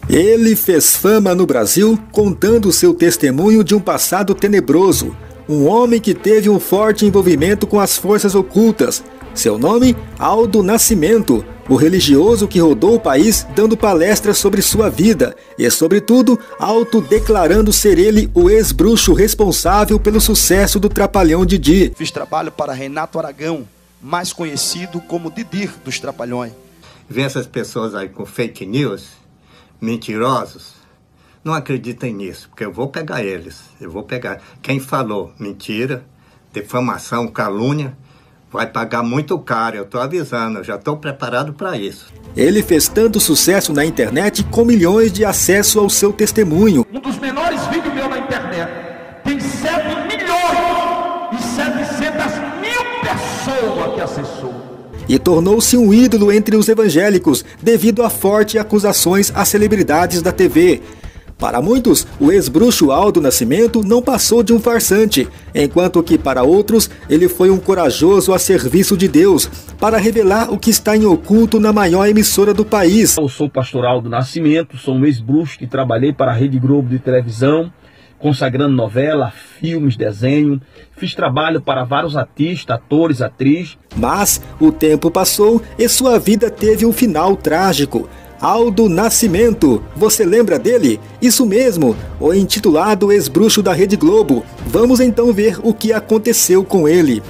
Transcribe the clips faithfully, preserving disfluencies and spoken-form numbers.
Ele fez fama no Brasil contando seu testemunho de um passado tenebroso. Um homem que teve um forte envolvimento com as forças ocultas. Seu nome, Aldo Nascimento, o religioso que rodou o país dando palestras sobre sua vida e, sobretudo, autodeclarando ser ele o ex-bruxo responsável pelo sucesso do Trapalhão Didi. Fiz trabalho para Renato Aragão, mais conhecido como Didi dos Trapalhões. Vê essas pessoas aí com fake news, mentirosos, não acreditem nisso, porque eu vou pegar eles, eu vou pegar. Quem falou mentira, difamação, calúnia, vai pagar muito caro, eu estou avisando, eu já estou preparado para isso. Ele fez tanto sucesso na internet com milhões de acessos ao seu testemunho. Um dos menores vídeos meus na internet tem sete milhões e setecentas mil pessoas que acessou. E tornou-se um ídolo entre os evangélicos devido a fortes acusações a celebridades da T V. Para muitos, o ex-bruxo Aldo Nascimento não passou de um farsante, enquanto que para outros, ele foi um corajoso a serviço de Deus, para revelar o que está em oculto na maior emissora do país. Eu sou o pastor Aldo Nascimento, sou um ex-bruxo que trabalhei para a Rede Globo de televisão, consagrando novela, filmes, desenho. Fiz trabalho para vários artistas, atores, atrizes. Mas o tempo passou e sua vida teve um final trágico. Aldo Nascimento, você lembra dele? Isso mesmo, o intitulado ex-bruxo da Rede Globo. Vamos então ver o que aconteceu com ele.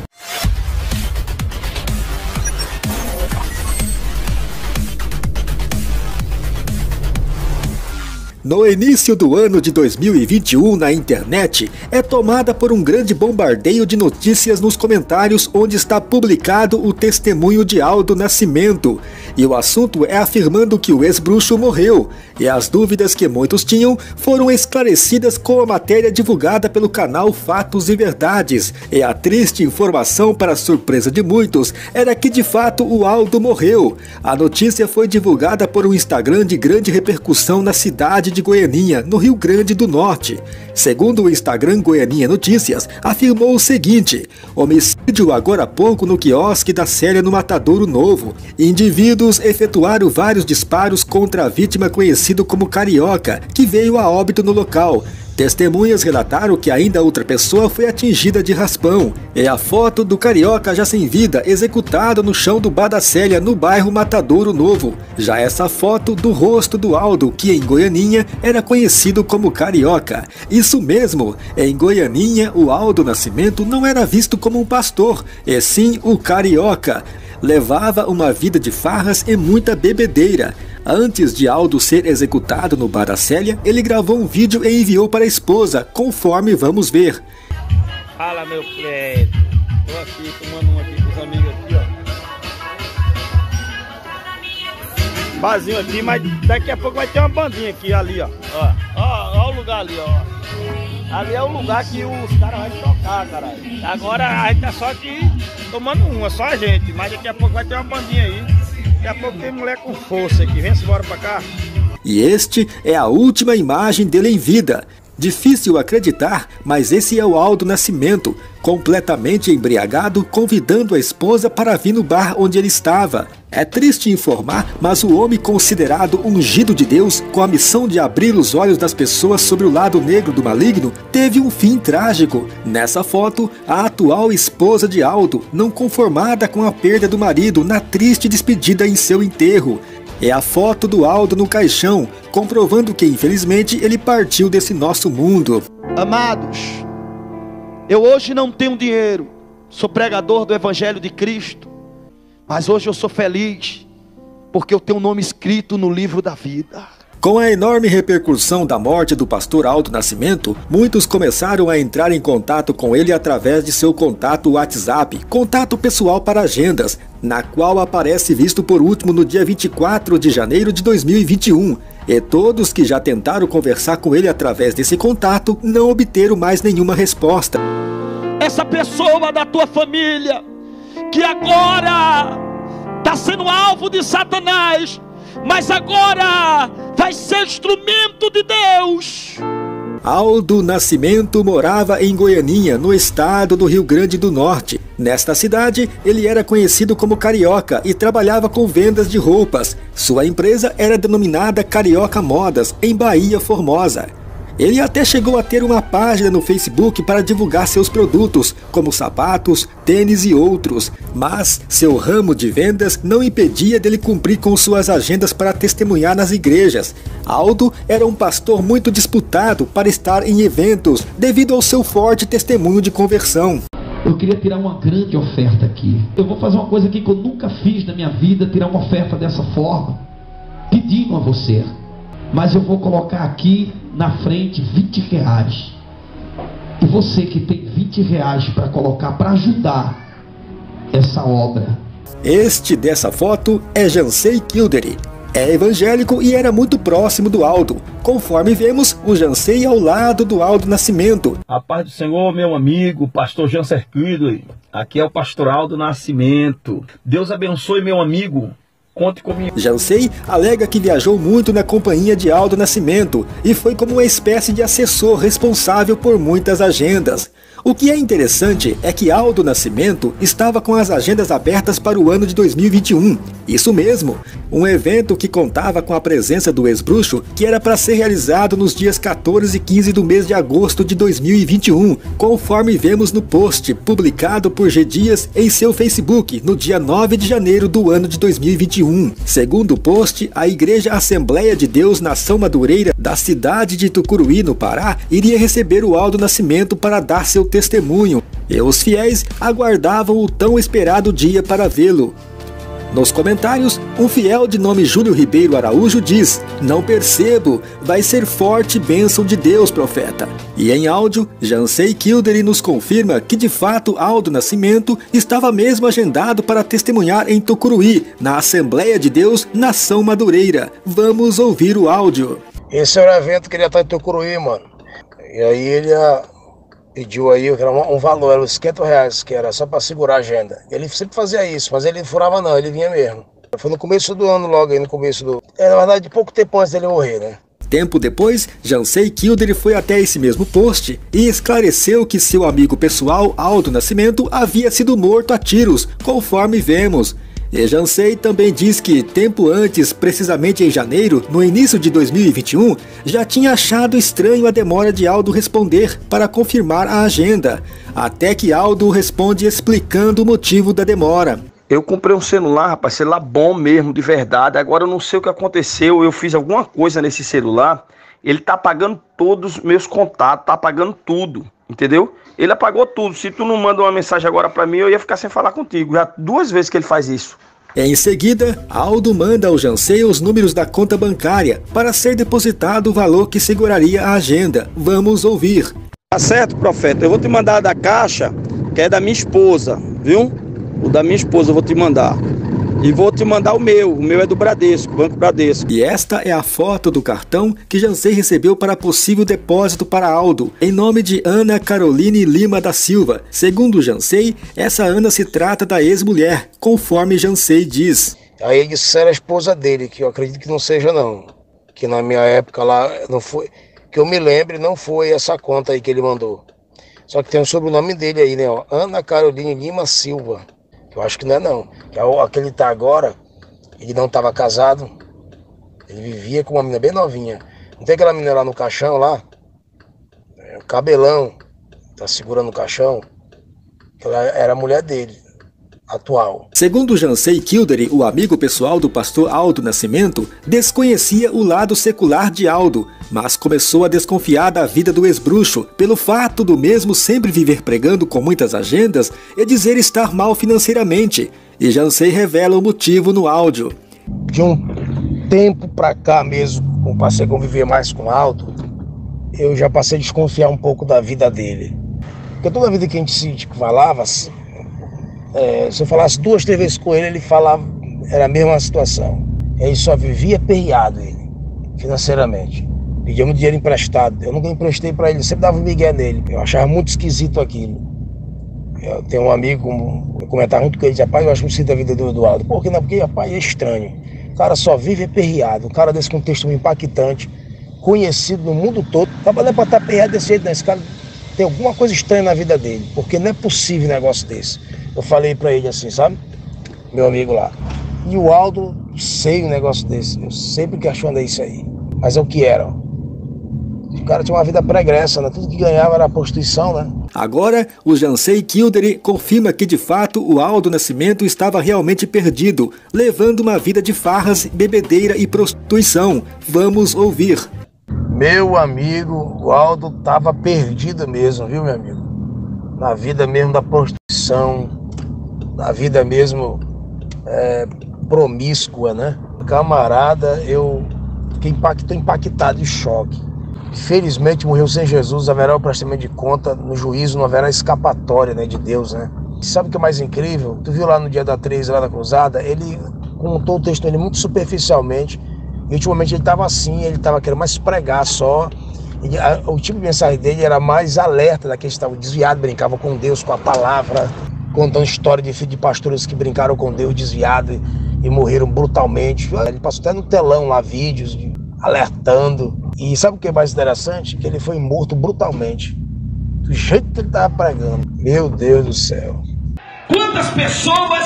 No início do ano de dois mil e vinte e um, na internet, é tomada por um grande bombardeio de notícias nos comentários onde está publicado o testemunho de Aldo Nascimento. E o assunto é afirmando que o ex-bruxo morreu, e as dúvidas que muitos tinham foram esclarecidas com a matéria divulgada pelo canal Fatos e Verdades. E a triste informação, para surpresa de muitos, era que de fato o Aldo morreu. A notícia foi divulgada por um Instagram de grande repercussão na cidade de Goianinha, no Rio Grande do Norte. Segundo o Instagram Goianinha Notícias, afirmou o seguinte: homicídio agora há pouco no quiosque da Célia no Matadouro Novo. Indivíduos efetuaram vários disparos contra a vítima conhecido como Carioca, que veio a óbito no local. Testemunhas relataram que ainda outra pessoa foi atingida de raspão. É a foto do Carioca já sem vida, executado no chão do Bar da Célia, no bairro Matadouro Novo. Já essa foto do rosto do Aldo, que em Goianinha era conhecido como Carioca. Isso mesmo, em Goianinha o Aldo Nascimento não era visto como um pastor, e sim o Carioca. Levava uma vida de farras e muita bebedeira. Antes de Aldo ser executado no Bar da Célia, ele gravou um vídeo e enviou para a esposa, conforme vamos ver. Fala, meu prédio. Tô aqui tomando um aqui com os amigos aqui, ó. Barzinho aqui, mas daqui a pouco vai ter uma bandinha aqui, ali, ó. Ó, ó, ó o lugar ali, ó. Ali é o lugar que os caras vão tocar, caralho. Agora a gente tá só aqui tomando uma, só a gente. Mas daqui a pouco vai ter uma bandinha aí. Daqui a pouco tem mulher com força aqui. Vem-se embora pra cá. E este é a última imagem dele em vida. Difícil acreditar, mas esse é o Aldo Nascimento, completamente embriagado, convidando a esposa para vir no bar onde ele estava. É triste informar, mas o homem considerado ungido de Deus, com a missão de abrir os olhos das pessoas sobre o lado negro do maligno, teve um fim trágico. Nessa foto, a atual esposa de Aldo, não conformada com a perda do marido na triste despedida em seu enterro. É a foto do Aldo no caixão, comprovando que infelizmente ele partiu desse nosso mundo. Amados, eu hoje não tenho dinheiro, sou pregador do Evangelho de Cristo, mas hoje eu sou feliz, porque eu tenho um nome escrito no livro da vida. Com a enorme repercussão da morte do pastor Aldo Nascimento, muitos começaram a entrar em contato com ele através de seu contato WhatsApp, contato pessoal para agendas, na qual aparece visto por último no dia vinte e quatro de janeiro de dois mil e vinte e um. E todos que já tentaram conversar com ele através desse contato não obteram mais nenhuma resposta. Essa pessoa da tua família, que agora está sendo alvo de Satanás, mas agora vai ser instrumento de Deus. Aldo Nascimento morava em Goianinha, no estado do Rio Grande do Norte. Nesta cidade, ele era conhecido como Carioca e trabalhava com vendas de roupas. Sua empresa era denominada Carioca Modas, em Bahia Formosa. Ele até chegou a ter uma página no Facebook para divulgar seus produtos, como sapatos, tênis e outros. Mas seu ramo de vendas não impedia dele cumprir com suas agendas para testemunhar nas igrejas. Aldo era um pastor muito disputado para estar em eventos, devido ao seu forte testemunho de conversão. Eu queria tirar uma grande oferta aqui. Eu vou fazer uma coisa aqui que eu nunca fiz na minha vida, tirar uma oferta dessa forma, pedindo a você. Mas eu vou colocar aqui na frente vinte reais. E você que tem vinte reais para colocar para ajudar essa obra. Este dessa foto é Jansei Kildare. É evangélico e era muito próximo do Aldo. Conforme vemos, o Jansei ao lado do Aldo Nascimento. A paz do Senhor, meu amigo, pastor Jansei Kildare. Aqui é o pastor Aldo Nascimento. Deus abençoe, meu amigo. Conte comigo. Jansei alega que viajou muito na companhia de Aldo Nascimento e foi como uma espécie de assessor responsável por muitas agendas. O que é interessante é que Aldo Nascimento estava com as agendas abertas para o ano de dois mil e vinte e um. Isso mesmo, um evento que contava com a presença do ex-bruxo, que era para ser realizado nos dias quatorze e quinze do mês de agosto de dois mil e vinte e um, conforme vemos no post publicado por G Dias em seu Facebook no dia nove de janeiro do ano de dois mil e vinte e um. Segundo o post, a Igreja Assembleia de Deus Nação Madureira da cidade de Tucuruí, no Pará, iria receber o Aldo Nascimento para dar seu testemunho, e os fiéis aguardavam o tão esperado dia para vê-lo. Nos comentários, um fiel de nome Júlio Ribeiro Araújo diz: "Não percebo, vai ser forte bênção de Deus, profeta." E em áudio, Jansei Kildare nos confirma que de fato Aldo Nascimento estava mesmo agendado para testemunhar em Tucuruí, na Assembleia de Deus Nação Madureira. Vamos ouvir o áudio. Esse era o evento que ele ia estar em Tucuruí, mano. E aí ele ia... pediu aí era um valor, era uns cinquenta reais, que era só para segurar a agenda. Ele sempre fazia isso, mas ele não furava não, ele vinha mesmo. Foi no começo do ano, logo aí no começo do... É, na verdade, pouco tempo antes dele morrer, né? Tempo depois, Jansei Kildare foi até esse mesmo post e esclareceu que seu amigo pessoal, Aldo Nascimento, havia sido morto a tiros, conforme vemos. E Jansei também diz que, tempo antes, precisamente em janeiro, no início de dois mil e vinte e um, já tinha achado estranho a demora de Aldo responder para confirmar a agenda, até que Aldo responde explicando o motivo da demora. Eu comprei um celular, rapaz, celular bom mesmo, de verdade. Agora eu não sei o que aconteceu, eu fiz alguma coisa nesse celular, ele tá apagando todos os meus contatos, tá apagando tudo, entendeu? Ele apagou tudo. Se tu não manda uma mensagem agora pra mim, eu ia ficar sem falar contigo. Já duas vezes que ele faz isso. Em seguida, Aldo manda ao Jansei os números da conta bancária para ser depositado o valor que seguraria a agenda. Vamos ouvir. Tá certo, profeta? Eu vou te mandar da caixa, que é da minha esposa, viu? O da minha esposa eu vou te mandar. E vou te mandar o meu, o meu é do Bradesco, Banco Bradesco. E esta é a foto do cartão que Jansei recebeu para possível depósito para Aldo, em nome de Ana Caroline Lima da Silva. Segundo Jansei, essa Ana se trata da ex-mulher, conforme Jansei diz. Aí ele disse que era a esposa dele, que eu acredito que não seja não. Que na minha época lá, não foi, que eu me lembre, não foi essa conta aí que ele mandou. Só que tem o sobrenome dele aí, né? Ó, Ana Caroline Lima Silva. Eu acho que não é não. Aquele tá agora, ele não estava casado, ele vivia com uma menina bem novinha. Não tem aquela menina lá no caixão lá? É, o cabelão, tá segurando o caixão. Ela era a mulher dele, atual. Segundo Jansei Kildare, o amigo pessoal do pastor Aldo Nascimento, desconhecia o lado secular de Aldo, mas começou a desconfiar da vida do ex-bruxo pelo fato do mesmo sempre viver pregando com muitas agendas e dizer estar mal financeiramente. E Jansei revela o motivo no áudio. De um tempo pra cá mesmo, como passei a conviver mais com Aldo, eu já passei a desconfiar um pouco da vida dele. Porque toda vida que a gente se tipo, falava, é, se eu falasse duas, três vezes com ele, ele falava, era a mesma situação. Ele só vivia perreado, ele, financeiramente. Pedia muito dinheiro emprestado. Eu nunca emprestei para ele, eu sempre dava um migué nele. Eu achava muito esquisito aquilo. Eu tenho um amigo, eu comentava muito com ele, rapaz, eu acho muito esquisito a vida do Eduardo. Por que não? Porque, rapaz, é estranho. O cara só vive perreado. Um cara desse com um texto impactante. conhecido no mundo todo. Trabalhar para estar perreado desse jeito, né? Esse cara tem alguma coisa estranha na vida dele, porque não é possível um negócio desse. Eu falei para ele assim, sabe? Meu amigo lá. E o Aldo, sei um negócio desse. Eu sempre questionei isso aí. Mas é o que era, ó. O cara tinha uma vida pregressa, né? Tudo que ganhava era prostituição, né? Agora, o Jansei Kildare confirma que de fato o Aldo Nascimento estava realmente perdido, levando uma vida de farras, bebedeira e prostituição. Vamos ouvir. Meu amigo, o Aldo estava perdido mesmo, viu, meu amigo? Na vida mesmo da prostituição, na vida mesmo é, promíscua, né? Camarada, eu fiquei impactado, impactado em choque. Felizmente morreu sem Jesus, haverá o prestamento de conta, no juízo não haverá escapatória, né, de Deus, né? Sabe o que é mais incrível? Tu viu lá no dia da treze, lá da cruzada, ele contou o texto dele muito superficialmente, e ultimamente ele estava assim, ele estava querendo mais pregar só, e a, o tipo de mensagem dele era mais alerta daqueles que estavam desviados, brincavam com Deus, com a palavra, contando história de filhos de pastores que brincaram com Deus desviado e, e morreram brutalmente. Ele passou até no telão lá vídeos de, alertando. E sabe o que é mais interessante? Que ele foi morto brutalmente. Do jeito que ele estava pregando. Meu Deus do céu. Quantas pessoas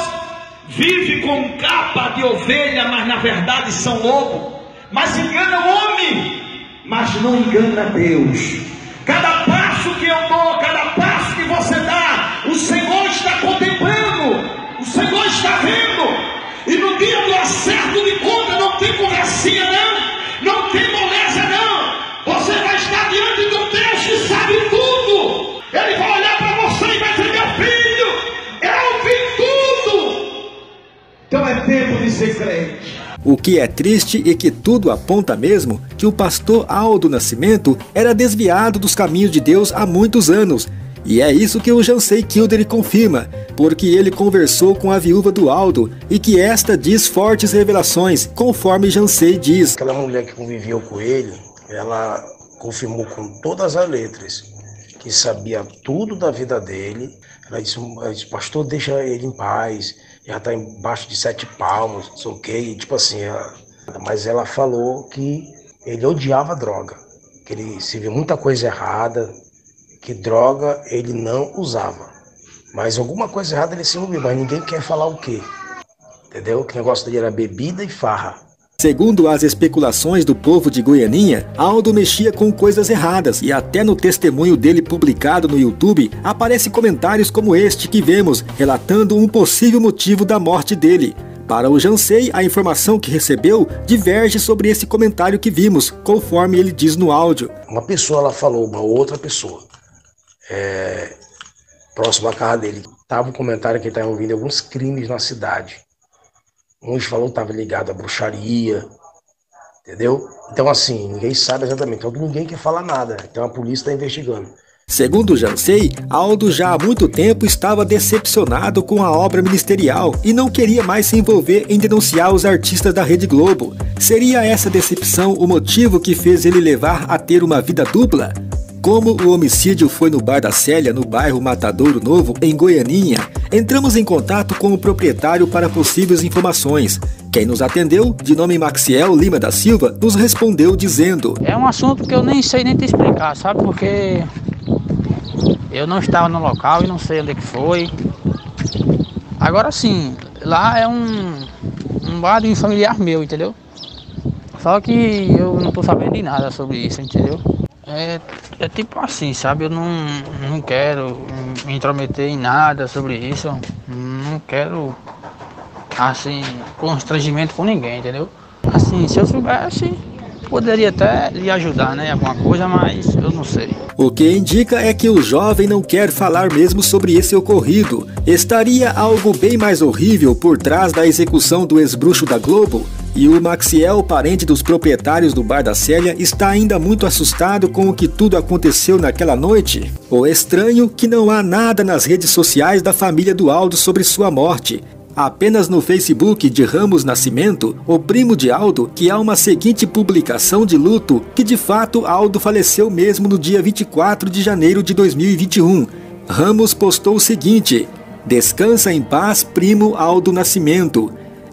vivem com capa de ovelha, mas na verdade são lobo? Mas enganam o homem, mas não engana Deus. Cada passo que eu dou, cada passo que você dá, o Senhor está contemplando. O Senhor está vendo. E no dia do acerto de conta não tem conversinha não. Não tem moléstia não. Você vai estar diante de um Deus que sabe tudo. Ele vai olhar para você e vai dizer, meu filho, eu vi tudo. Então é tempo de ser crente. O que é triste é que tudo aponta mesmo que o pastor Aldo Nascimento era desviado dos caminhos de Deus há muitos anos. E é isso que o Jansei Kildare confirma, porque ele conversou com a viúva do Aldo e que esta diz fortes revelações, conforme Jansei diz. Aquela mulher que conviveu com ele, ela confirmou com todas as letras que sabia tudo da vida dele. Ela disse, ela disse pastor, deixa ele em paz, já está embaixo de sete palmos, não sei o que, e, tipo assim, ela... mas ela falou que ele odiava droga, que ele se viu muita coisa errada, que droga ele não usava, mas alguma coisa errada ele se envolveu, mas ninguém quer falar o quê, entendeu? Que o negócio dele era bebida e farra. Segundo as especulações do povo de Goianinha, Aldo mexia com coisas erradas e até no testemunho dele publicado no YouTube aparece comentários como este que vemos, relatando um possível motivo da morte dele. Para o Jansei, a informação que recebeu diverge sobre esse comentário que vimos, conforme ele diz no áudio. Uma pessoa ela falou, uma outra pessoa, é, próximo à casa dele, estava um comentário que ele estava envolvido em alguns crimes na cidade. Uns falou que estava ligado à bruxaria, entendeu? Então assim, ninguém sabe exatamente, então ninguém quer falar nada, então a polícia está investigando. Segundo Jansei, Aldo já há muito tempo estava decepcionado com a obra ministerial e não queria mais se envolver em denunciar os artistas da Rede Globo. Seria essa decepção o motivo que fez ele levar a ter uma vida dupla? Como o homicídio foi no Bar da Célia, no bairro Matadouro Novo, em Goianinha, entramos em contato com o proprietário para possíveis informações. Quem nos atendeu, de nome Maxiel Lima da Silva, nos respondeu dizendo: é um assunto que eu nem sei nem te explicar, sabe? Porque eu não estava no local e não sei onde é que foi. Agora sim, lá é um, um bar de um familiar meu, entendeu? Só que eu não estou sabendo de nada sobre isso, entendeu? É, é tipo assim, sabe? Eu não, não quero me intrometer em nada sobre isso. Não quero, assim, constrangimento com ninguém, entendeu? Assim, se eu soubesse, poderia até lhe ajudar, né? Alguma coisa, mas eu não sei. O que indica é que o jovem não quer falar mesmo sobre esse ocorrido. Estaria algo bem mais horrível por trás da execução do ex-bruxo da Globo? E o Maxiel, parente dos proprietários do Bar da Célia, está ainda muito assustado com o que tudo aconteceu naquela noite. O estranho que não há nada nas redes sociais da família do Aldo sobre sua morte. Apenas no Facebook de Ramos Nascimento, o primo de Aldo, que há uma seguinte publicação de luto, que de fato Aldo faleceu mesmo no dia vinte e quatro de janeiro de dois mil e vinte e um. Ramos postou o seguinte: descansa em paz, primo Aldo Nascimento.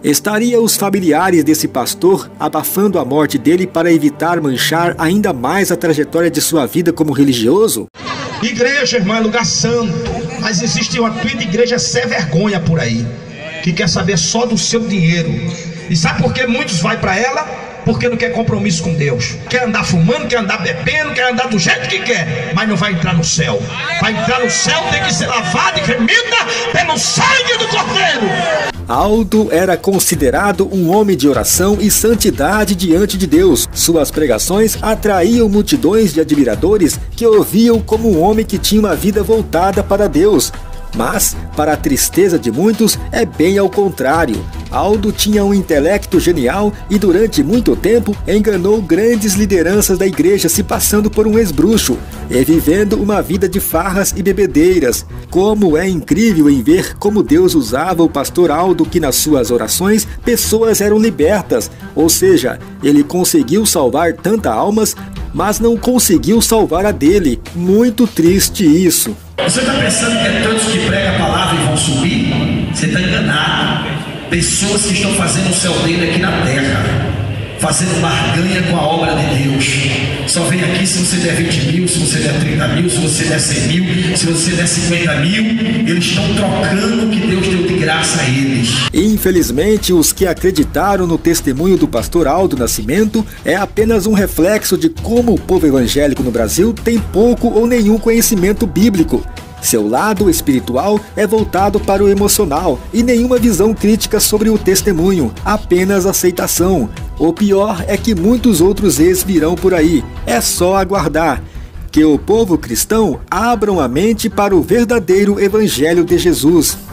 Estaria os familiares desse pastor abafando a morte dele para evitar manchar ainda mais a trajetória de sua vida como religioso? Igreja, irmão, é lugar santo, mas existe uma tua igreja sem vergonha por aí, que quer saber só do seu dinheiro. E sabe por que muitos vai para ela? Porque não quer compromisso com Deus. Quer andar fumando, quer andar bebendo, quer andar do jeito que quer, mas não vai entrar no céu. Para entrar no céu tem que ser lavado e remida pelo sangue do Cordeiro. Aldo era considerado um homem de oração e santidade diante de Deus. Suas pregações atraíam multidões de admiradores que o ouviam como um homem que tinha uma vida voltada para Deus. Mas, para a tristeza de muitos, é bem ao contrário. Aldo tinha um intelecto genial e durante muito tempo enganou grandes lideranças da igreja se passando por um ex-bruxo e vivendo uma vida de farras e bebedeiras. Como é incrível em ver como Deus usava o pastor Aldo, que nas suas orações pessoas eram libertas, ou seja, ele conseguiu salvar tantas almas, mas não conseguiu salvar a dele. Muito triste isso. Você está pensando que é todos que pregam a palavra e vão subir? Você está enganado. Pessoas que estão fazendo o céu dele aqui na terra, fazendo barganha com a obra de Deus. Só vem aqui se você der vinte mil, se você der trinta mil, se você der cem mil, se você der cinquenta mil. Eles estão trocando o que Deus deu de graça a eles. Infelizmente, os que acreditaram no testemunho do pastor Aldo Nascimento é apenas um reflexo de como o povo evangélico no Brasil tem pouco ou nenhum conhecimento bíblico. Seu lado espiritual é voltado para o emocional e nenhuma visão crítica sobre o testemunho, apenas aceitação. O pior é que muitos outros ex virão por aí, é só aguardar. Que o povo cristão abram a mente para o verdadeiro Evangelho de Jesus.